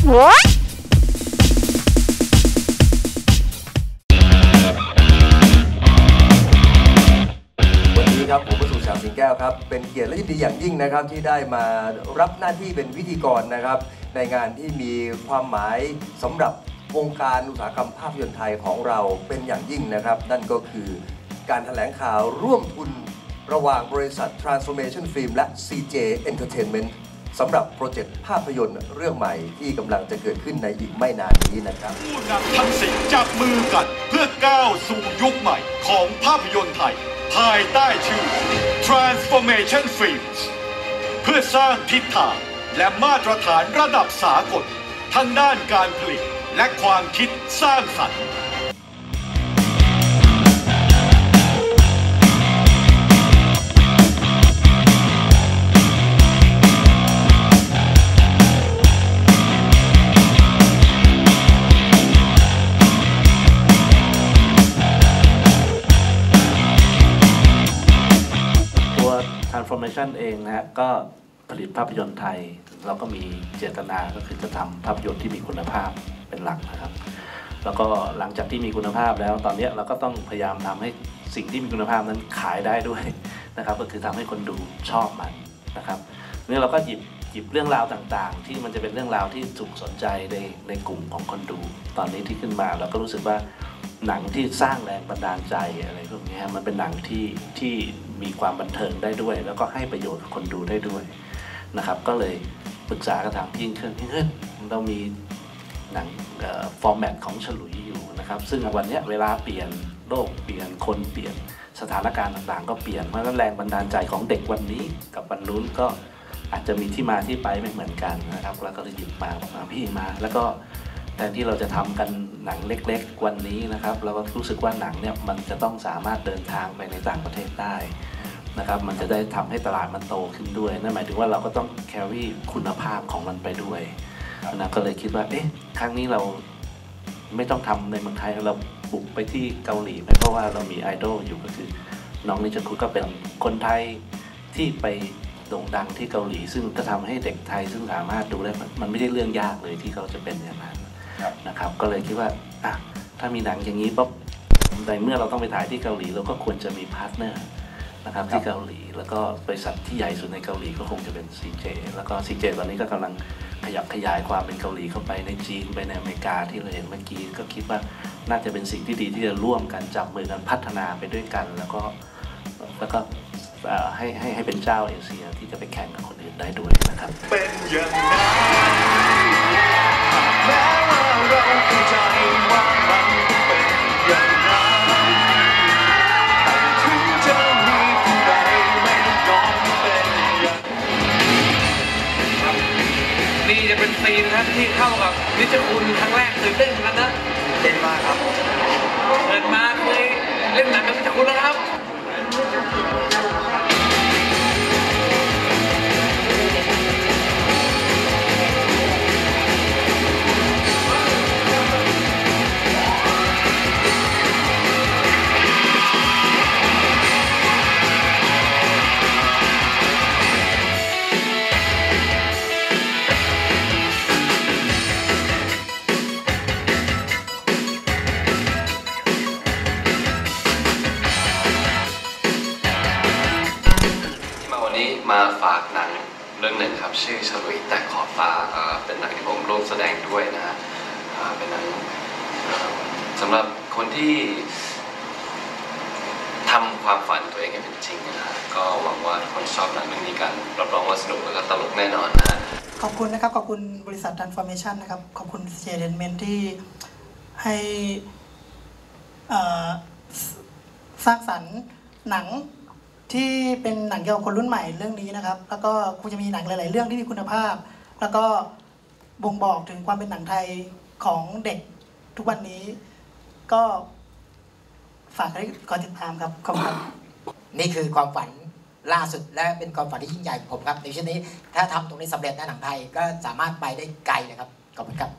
ครับผมประสูติศักดิ์สิงห์แก้วครับเป็นเกียรติและยินดีอย่างยิ่งนะครับที่ได้มารับหน้าที่เป็นพิธีกรนะครับในงานที่มีความหมายสำหรับวงการอุตสาหกรรมภาพยนตร์ไทยของเราเป็นอย่างยิ่งนะครับนั่นก็คือการแถลงข่าวร่วมทุนระหว่างบริษัท Transformation Film และ CJ Entertainment สำหรับโปรเจกต์ภาพยนตร์เรื่องใหม่ที่กำลังจะเกิดขึ้นในอีกไม่นานนี้นะครับผู้นำทั้งสิ่งจับมือกันเพื่อก้าวสู่ยุคใหม่ของภาพยนตร์ไทยภายใต้ชื่อ Transformation Films เพื่อสร้างทิศทางและมาตรฐานระดับสากลทั้งด้านการผลิตและความคิดสร้างสรรค์ Transformation เองนะฮะก็ผลิตภาพยนตร์ไทยเราก็มีเจตนาก็คือจะทำภาพยนตร์ที่มีคุณภาพเป็นหลักนะครับแล้วก็หลังจากที่มีคุณภาพแล้วตอนนี้เราก็ต้องพยายามทำให้สิ่งที่มีคุณภาพนั้นขายได้ด้วยนะครับก็คือทำให้คนดูชอบมันนะครับนี่เราก็หยิบเรื่องราวต่างๆที่มันจะเป็นเรื่องราวที่ถูกสนใจในกลุ่มของคนดูตอนนี้ที่ขึ้นมาเราก็รู้สึกว่าหนังที่สร้างแรงบันดาลใจอะไรพวกนี้มันเป็นหนังที่มีความบันเทิงได้ด้วยแล้วก็ให้ประโยชน์กับคนดูได้ด้วยนะครับก็เลยปรึกษากับทางพี่เครื่องเรามีหนังฟอร์แมตของฉลุยอยู่นะครับซึ่งวันนี้เวลาเปลี่ยนโลกเปลี่ยนคนเปลี่ยนสถานการณ์ต่างๆก็เปลี่ยนเพราะฉะนั้นแรงบันดาลใจของเด็กวันนี้กับวันนู้นก็อาจจะมีที่มาที่ไปไม่เหมือนกันนะครับแล้วก็เลยหยิบมาพี่มาแล้วก็แทนที่เราจะทำกันหนังเล็กๆวันนี้นะครับเราก็รู้สึกว่าหนังเนี่ยมันจะต้องสามารถเดินทางไปในต่างประเทศได้นะครับมันจะได้ทำให้ตลาดมันโตขึ้นด้วยนั่นหมายถึงว่าเราก็ต้องแครี่คุณภาพของมันไปด้วยนะก็เลยคิดว่าเอ๊ะครั้งนี้เราไม่ต้องทำในเมืองไทยเราบุกไปที่เกาหลีเพราะว่าเรามีไอดอลอยู่ก็คือน้องนิชคุณก็เป็นคนไทยที่ไปโด่งดังที่เกาหลีซึ่งจะทำให้เด็กไทยซึ่งสามารถดูได้มันไม่ได้เรื่องยากเลยที่เขาจะเป็นอย่างนั้นนะครับก็เลยคิดว่าถ้ามีหนังอย่างนี้ปุ๊บในเมื่อเราต้องไปถ่ายที่เกาหลีเราก็ควรจะมีพาร์ทเนอร์นะครับที่เกาหลีแล้วก็บริษัทที่ใหญ่สุดในเกาหลีก็คงจะเป็น CJ แล้วก็ CJ ตอนนี้ก็กำลังขยับขยายความเป็นเกาหลีเข้าไปในจีนไปในอเมริกาที่เราเห็นเมื่อกี้ก็คิดว่าน่าจะเป็นสิ่งที่ดีที่จะร่วมกันจับมือกันพัฒนาไปด้วยกันแล้วก็ให้เป็นเจ้าเอเชียที่จะไปแข่งกับคนอื่นได้ด้วยนะครับเป็นอย่างนั้นแม้ว่าเราเข้าใจว่ามันเป็นอย่างนั้นแต่ถึงจะมีผู้ใดไม่ยอมเป็นอย่างนี่จะเป็นซีนครับที่เข้ากับนิชคุณครั้งแรกตื่นเต้นกันนะเต้นมากครับเกิดมาเคยเล่นหนังกับนิชคุณแล้วครับมาฝากหนังเรื่องหนึ่งครับชื่อฉลุยแต่ขอบฟ้าเป็นหนังที่ผมร่วมแสดงด้วยนะฮะเป็นหนังสำหรับคนที่ทำความฝันตัวเองให้เป็นจริงนะฮะก็หวังว่าคนชอบหนังเรื่องนี้กันรับรองว่าสนุกและตลกแน่นอนนะฮะขอบคุณนะครับขอบคุณบริษัท Transformation นะครับขอบคุณ CJ Entertainment ที่ให้สร้างสรรค์หนังที่เป็นหนังเกี่ยวกับคนรุ่นใหม่เรื่องนี้นะครับแล้วก็คงจะมีหนังหลายๆเรื่องที่มีคุณภาพแล้วก็บ่งบอกถึงความเป็นหนังไทยของเด็กทุกวันนี้ก็ฝากให้กดติดตามครับขอบคุณครับนี่คือความฝันล่าสุดและเป็นความฝันที่ยิ่งใหญ่ของผมครับในช่วงนี้ถ้าทำตรงนี้สำเร็จในหนังไทยก็สามารถไปได้ไกลเลยครับขอบคุณครับ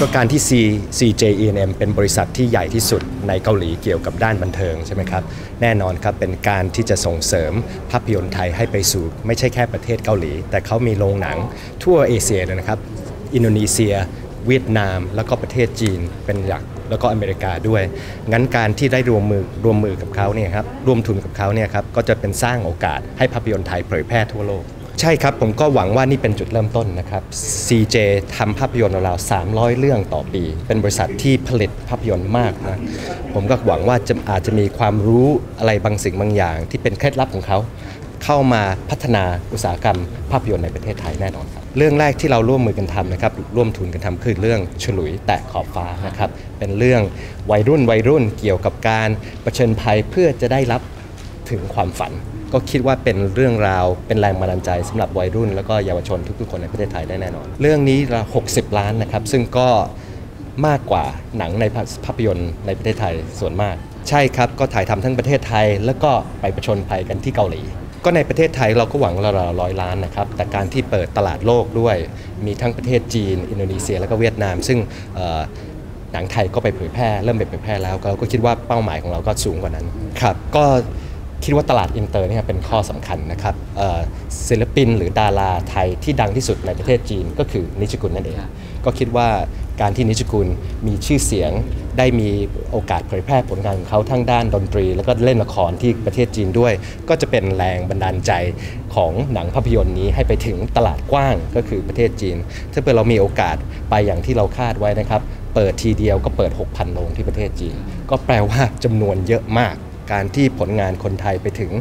ก็การที่ CJ E&M เป็นบริษัทที่ใหญ่ที่สุดในเกาหลีเกี่ยวกับด้านบันเทิงใช่ไหมครับแน่นอนครับเป็นการที่จะส่งเสริมภาพยนตร์ไทยให้ไปสู่ไม่ใช่แค่ประเทศเกาหลีแต่เขามีโรงหนังทั่วเอเชียเลยนะครับอินโดนีเซียเวียดนามแล้วก็ประเทศจีนเป็นหลักแล้วก็อเมริกาด้วยงั้นการที่ได้รวมมือกับเขาเนี่ยครับร่วมทุนกับเขาเนี่ยครับก็จะเป็นสร้างโอกาสให้ภาพยนตร์ไทยเผยแพร่ทั่วโลกใช่ครับผมก็หวังว่านี่เป็นจุดเริ่มต้นนะครับ CJ ทำภาพยนตร์ราวๆ300 เรื่องต่อปีเป็นบริษัทที่ผลิตภาพยนตร์มากนะผมก็หวังว่าอาจจะมีความรู้อะไรบางสิ่งบางอย่างที่เป็นเคล็ดลับของเขาเข้ามาพัฒนาอุตสาหกรรมภาพยนตร์ในประเทศไทยแน่นอนครับเรื่องแรกที่เราร่วมมือกันทำนะครับร่วมทุนกันทำคือเรื่องฉลุยแตะขอบฟ้านะครับเป็นเรื่องวัยรุ่นเกี่ยวกับการเผชิญภัยเพื่อจะได้รับถึงความฝันก็คิดว่าเป็นเรื่องราวเป็นแรงบันดาลใจสำหรับวัยรุ่นแล้วก็เยาวชนทุกๆคนในประเทศไทยได้แน่นอนเรื่องนี้60 ล้านนะครับซึ่งก็มากกว่าหนังในภาพยนตร์ในประเทศไทยส่วนมากใช่ครับก็ถ่ายทำทั้งประเทศไทยแล้วก็ไปผจญภัยกันที่เกาหลีก็ในประเทศไทยเราก็หวังเรา100 ล้านนะครับแต่การที่เปิดตลาดโลกด้วยมีทั้งประเทศจีนอินโดนีเซียแล้วก็เวียดนามซึ่งหนังไทยก็ไปเริ่มไปเผยแพร่แล้วเราก็คิดว่าเป้าหมายของเราก็สูงกว่านั้นครับก็คิดว่าตลาดอินเตอร์นี่เป็นข้อสำคัญนะครับศิลปินหรือดาราไทยที่ดังที่สุดในประเทศจีนก็คือนิชกุลนั่นเองก็คิดว่าการที่นิชกุลมีชื่อเสียงได้มีโอกาสเผยแพร่ผลงานของเขาทั้งด้านดนตรีแล้วก็เล่นละครที่ประเทศจีนด้วยก็จะเป็นแรงบันดาลใจของหนังภาพยนตร์นี้ให้ไปถึงตลาดกว้างก็คือประเทศจีนถ้าเกิดเรามีโอกาสไปอย่างที่เราคาดไว้นะครับเปิดทีเดียวก็เปิด 6,000 โรงที่ประเทศจีนก็แปลว่าจำนวนเยอะมากการที่ผลงานคนไทยไปถึง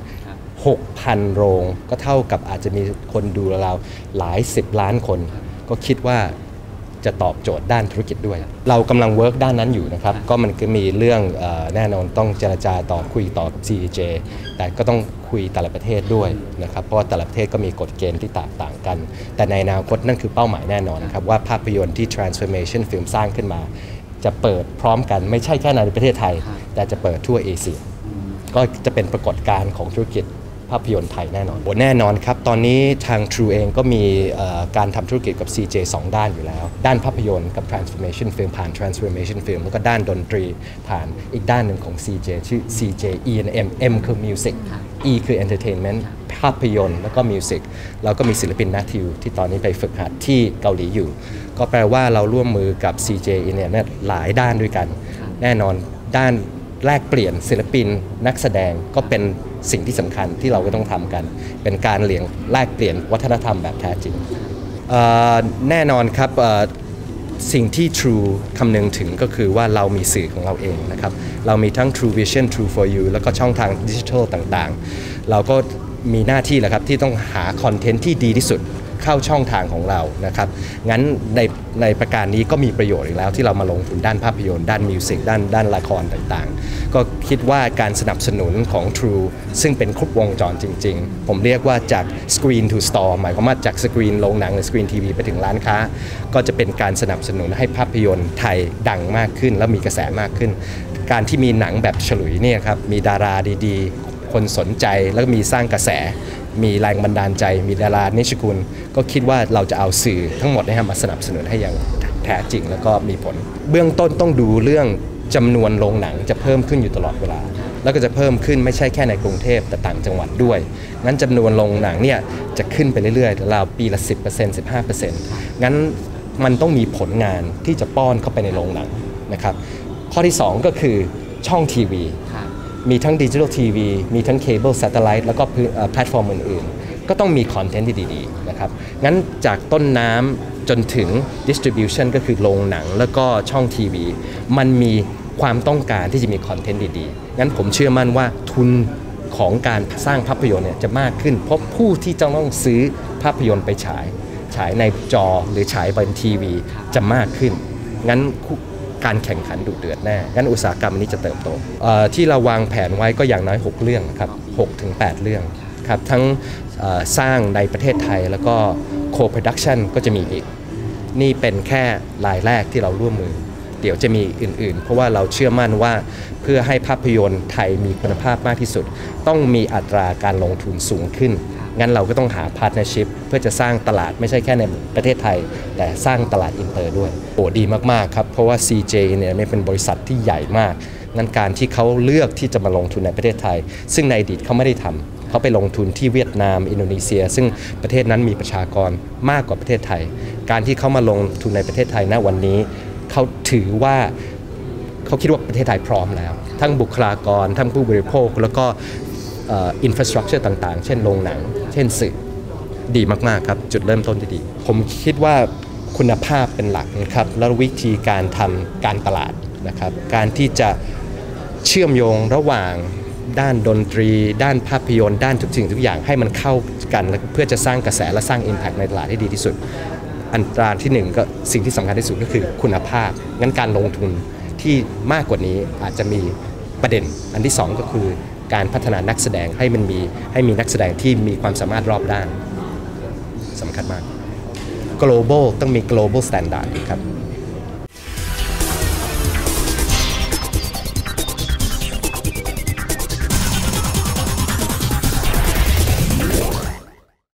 6,000 โรงก็เท่ากับอาจจะมีคนดูราวหลาย10 ล้านคนก็คิดว่าจะตอบโจทย์ด้านธุรกิจด้วยเรากำลังเวิร์กด้านนั้นอยู่นะครับก็มันก็มีเรื่องแน่นอนต้องเจรจาคุยต่อกับ CJ แต่ก็ต้องคุยแต่ละประเทศด้วยนะครับเพราะว่าแต่ละประเทศก็มีกฎเกณฑ์ที่แตกต่างกันแต่ในอนาคตนั่นคือเป้าหมายแน่นอนครับว่าภาพยนตร์ที่ Transformation Film สร้างขึ้นมาจะเปิดพร้อมกันไม่ใช่แค่ในประเทศไทยแต่จะเปิดทั่วเอเชียก็จะเป็นปรากฏการณ์ของธุรกิจภาพยนตร์ไทยแน่นอนแน่นอนครับตอนนี้ทาง True เองก็มีการทำธุรกิจกับ CJ 2 ด้านอยู่แล้วด้านภาพยนตร์กับ Transformation Film ผ่าน Transformation Film แล้วก็ด้านดนตรีผ่านอีกด้านหนึ่งของ CJ ชื่อ CJ E&M M คือ Music E คือ Entertainment ภาพยนตร์แล้วก็ Music แล้วก็มีศิลปิน Matthew ที่ตอนนี้ไปฝึกหัดที่เกาหลีอยู่ก็แปลว่าเราร่วมมือกับ CJ E&M หลายด้านด้วยกันแน่นอนด้านแลกเปลี่ยนศิลปินนักแสดงก็เป็นสิ่งที่สำคัญที่เราก็ต้องทำกันเป็นการแลกเปลี่ยนวัฒนธรรมแบบแท้จริงแน่นอนครับสิ่งที่ True คำนึงถึงก็คือว่าเรามีสื่อของเราเองนะครับเรามีทั้ง True Vision True for You แล้วก็ช่องทางดิจิทัลต่างๆเราก็มีหน้าที่แหละครับที่ต้องหาคอนเทนต์ที่ดีที่สุดเข้าช่องทางของเรานะครับงั้นในประการนี้ก็มีประโยชน์อีกแล้วที่เรามาลงทุนด้านภาพยนตร์ด้านมิวสิกด้านละครต่างๆก็คิดว่าการสนับสนุนของ True ซึ่งเป็นครบวงจรจริงๆผมเรียกว่าจาก Screen to Store หมายความว่าจากสกรีนโรงหนังหรือสกรีนทีวีไปถึงร้านค้าก็จะเป็นการสนับสนุนให้ภาพยนตร์ไทยดังมากขึ้นและมีกระแสมากขึ้นการที่มีหนังแบบฉลุยเนี่ยครับมีดาราดีๆคนสนใจแล้วก็มีสร้างกระแสมีแรงบันดาลใจมีดารานิชกุลก็คิดว่าเราจะเอาสื่อทั้งหมดมาสนับสนุนให้อย่างแท้จริงแล้วก็มีผลเบื้องต้นต้องดูเรื่องจำนวนโรงหนังจะเพิ่มขึ้นอยู่ตลอดเวลาแล้วก็จะเพิ่มขึ้นไม่ใช่แค่ในกรุงเทพแต่ต่างจังหวัดด้วยงั้นจำนวนโรงหนังเนี่ยจะขึ้นไปเรื่อยๆราวปีละ 10% 15% งั้นมันต้องมีผลงานที่จะป้อนเข้าไปในโรงหนังนะครับข้อที่2ก็คือช่องทีวีมีทั้งดิจิทัลทีวีมีทั้งเคเบิลแซตเทอร์ไลท์แล้วก็แพลตฟอร์มอื่นๆก็ต้องมีคอนเทนต์ที่ดีๆนะครับงั้นจากต้นน้ำจนถึง distribution ก็คือโรงหนังแล้วก็ช่องทีวีมันมีความต้องการที่จะมีคอนเทนต์ดีๆงั้นผมเชื่อมั่นว่าทุนของการสร้างภาพยนตร์เนี่ยจะมากขึ้นเพราะผู้ที่จะต้องซื้อภาพยนตร์ไปฉายในจอหรือฉายบนทีวีจะมากขึ้นงั้นการแข่งขันดุเดือดแน่งั้นอุตสาหกรรมนี้จะเติบโตที่เราวางแผนไว้ก็อย่างน้อย6เรื่องครับ6-8 เรื่องครับทั้งสร้างในประเทศไทยแล้วก็โคโปรดักชันก็จะมีอีกนี่เป็นแค่รายแรกที่เราร่วมมือเดี๋ยวจะมีอื่นๆเพราะว่าเราเชื่อมั่นว่าเพื่อให้ภาพยนตร์ไทยมีคุณภาพมากที่สุดต้องมีอัตราการลงทุนสูงขึ้นงั้นเราก็ต้องหา partnership เพื่อจะสร้างตลาดไม่ใช่แค่ในประเทศไทยแต่สร้างตลาดอินเตอร์ด้วยโอ้ดีมากๆครับเพราะว่า CJ เนี่ยเป็นบริษัทที่ใหญ่มากงั้นการที่เขาเลือกที่จะมาลงทุนในประเทศไทยซึ่งในอดีตเขาไม่ได้ทำเขาไปลงทุนที่เวียดนามอินโดนีเซียซึ่งประเทศนั้นมีประชากรมากกว่าประเทศไทยการที่เขามาลงทุนในประเทศไทยณวันนี้เขาถือว่าเขาคิดว่าประเทศไทยพร้อมแล้วทั้งบุคลากรทั้งผู้บริโภคแล้วก็อินฟราสตรักเจอร์ต่างๆเช่นโรงหนังเช่นสื่อดีมากๆครับจุดเริ่มต้นที่ดีผมคิดว่าคุณภาพเป็นหลักนะครับแล้ววิธีการทำการตลาดนะครับการที่จะเชื่อมโยงระหว่างด้านดนตรีด้านภาพยนตร์ด้านทุกสิ่งทุกอย่างให้มันเข้ากันเพื่อจะสร้างกระแสและสร้าง Impact ในตลาดให้ดีที่สุดอันตราที่หนึ่งก็สิ่งที่สำคัญที่สุดก็คือคุณภาพงั้นการลงทุนที่มากกว่านี้อาจจะมีประเด็นอันที่สองก็คือการพัฒนานักแสดงให้มีนักแสดงที่มีความสามารถรอบด้านสำคัญมาก global ต้องมี global standard ครับ